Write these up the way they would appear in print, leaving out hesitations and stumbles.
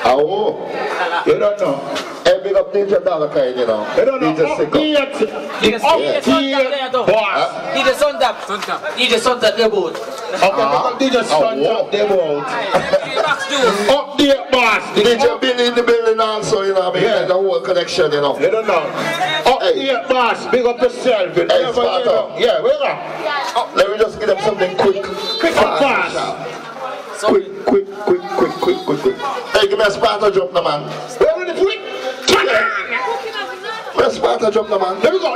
Oh, You don't know. hey, big up DJ Dollar Kind, you know. You don't know. DJ Sicko. DJ Suntap, DJ Suntap debut. Okay, DJ Sparta debut. Update boss. DJ Billy in the building also, you know, I mean, the whole connection, you know. You don't know. Update boss. Big up yourself. Hey, Sparta. Yeah, where are? Let me just give them something quick. Quick and fast. Quick. Hey, give me a Sparta jump, no man. Where are the quick? Where's Sparta jump, no man? Let me go.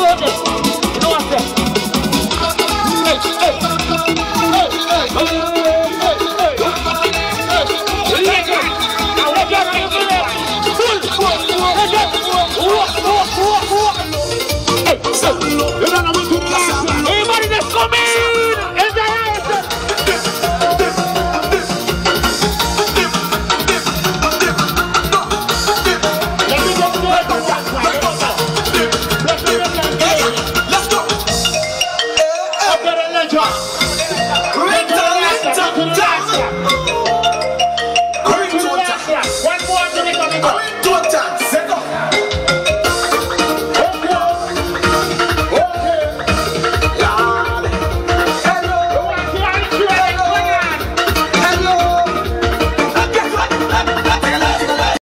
know this. You know what's this? Everybody that's coming in the house. Let's go. One more minute.